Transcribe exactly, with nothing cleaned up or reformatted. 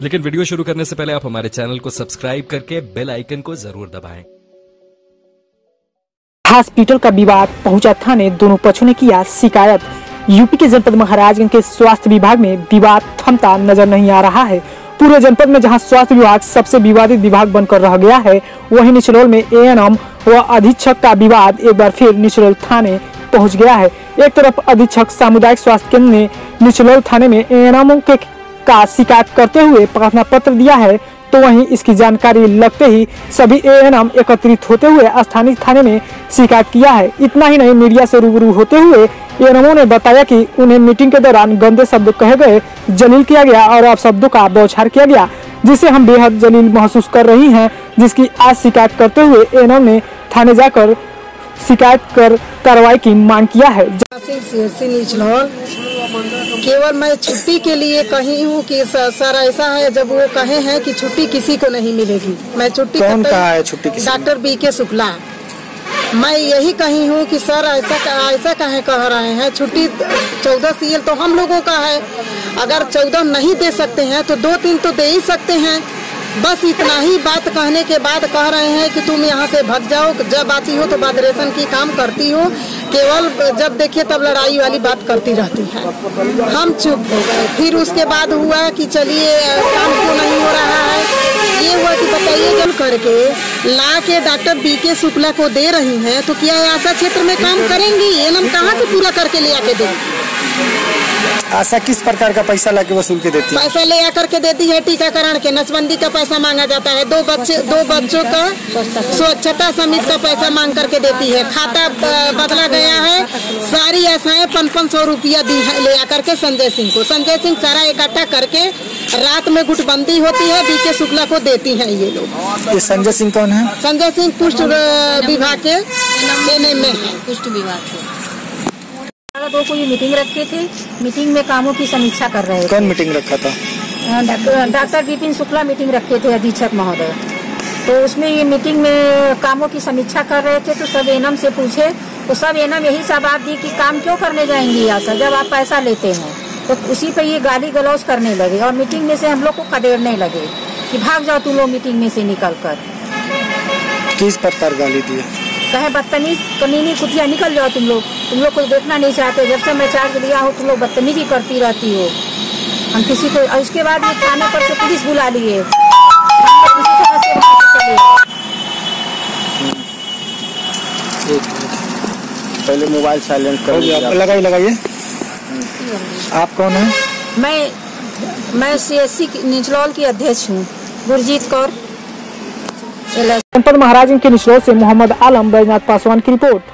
लेकिन वीडियो शुरू करने से पहले आप हमारे चैनल को सब्सक्राइब करके बेल आइकन को जरूर दबाएं। हॉस्पिटल का विवाद पहुंचा थाने, दोनों पक्षों ने किया शिकायत। यूपी के जनपद महाराजगंज के स्वास्थ्य विभाग में विवाद थमता नजर नहीं आ रहा है। पूरे जनपद में जहां स्वास्थ्य विभाग सबसे विवादित विभाग बनकर रह गया है, वहीं निचलोल में एएनएम व अधीक्षक का विवाद एक बार फिर निचलोल थाने पहुंच गया है। एक तरफ अधीक्षक सामुदायिक स्वास्थ्य केंद्र ने निचलोल थाने में एएनएम के का शिकायत करते हुए प्रार्थना पत्र दिया है, तो वहीं इसकी जानकारी लगते ही सभी एएनएम एकत्रित होते हुए स्थानीय थाने में शिकायत किया है। इतना ही नहीं, मीडिया से रूबरू होते हुए एएनएमओ ने बताया कि उन्हें मीटिंग के दौरान गंदे शब्द कहे गए, जलील किया गया और अपशब्दों का बौछार किया गया, जिसे हम बेहद जलील महसूस कर रही हैं, जिसकी आज शिकायत करते हुए एएनएम ने थाने जाकर शिकायत कर कार्रवाई की मांग किया है। केवल मैं छुट्टी के लिए कही हूँ कि सर ऐसा है, जब वो कहे हैं कि छुट्टी किसी को नहीं मिलेगी, मैं छुट्टी कौन कहा है छुट्टी किसी? डॉक्टर बी के शुक्ला। मैं यही कही हूँ कि सर ऐसा ऐसा कहे कह रहे हैं, छुट्टी चौदह सीएल तो हम लोगों का है, अगर चौदह नहीं दे सकते हैं तो दो तीन तो दे ही सकते हैं। बस इतना ही बात कहने के बाद कह रहे हैं कि तुम यहाँ से भग जाओ, जब आती हो तो बादरेशन की काम करती हो, केवल जब देखिए तब लड़ाई वाली बात करती रहती है। हम चुप हो गए। फिर उसके बाद हुआ कि चलिए काम क्यों नहीं हो रहा है, ये हुआ कि बताइए जब करके ला के डॉक्टर बी के शुक्ला को दे रही हैं, तो क्या आशा क्षेत्र में काम करेंगी? एनम कहाँ से पूरा करके ले आके देंगी? आशा किस प्रकार का पैसा लाके वसूल के देती है? पैसा ले आकर के देती है टीकाकरण के, नसबंदी का पैसा मांगा जाता है, दो बच्चे दो बच्चों का स्वच्छता समिति का पैसा मांग करके देती है, खाता बदला गया है, सारी आशाएं पन पन सौ रुपया दी है ले आकर के संजय सिंह को। संजय सिंह सारा इकट्ठा करके रात में गुटबंदी होती है, बी के शुक्ला को देती हैं ये लोग। ये संजय सिंह कौन है? संजय सिंह पुष्ट विभाग के एनएम में है, पुष्ट विभाग के। दो को ये मीटिंग रखे थे, मीटिंग में कामों की समीक्षा कर रहे थे। कौन मीटिंग रखा था? डॉक्टर विपिन शुक्ला मीटिंग रखे थे, अधीक्षक महोदय। तो उसमें ये मीटिंग में कामों की समीक्षा कर रहे थे, तो सब एनएम से पूछे, तो सब एनएम यही जवाब दी कि काम क्यों करने जाएंगी आशा, जब आप पैसा लेते हैं। तो उसी पे ये गाली गलौज करने लगे और मीटिंग में से हम लोग को खदेड़ने लगे कि भाग जाओ तुम लोग मीटिंग में से निकल कर। किस प्रकार गाली दी? कहे बदतमीज कमीनी कुतिया, निकल जाओ तुम लोग, तुम लोग को देखना नहीं चाहते, जब से मैं चार्ज लिया हूँ तुम लोग बदतमीजी करती रहती हो। हम किसी को, उसके बाद ये थाने पर से पुलिस बुला लिए, पहले मोबाइल साइलेंट कर लगाइए लगाइए। आप कौन है? मैं मैं सीएससी निचलौल की अध्यक्ष हूँ, गुरजीत कौर। जनपद महाराजगंज के निचलोल से मोहम्मद आलम, बैजनाथ पासवान की रिपोर्ट।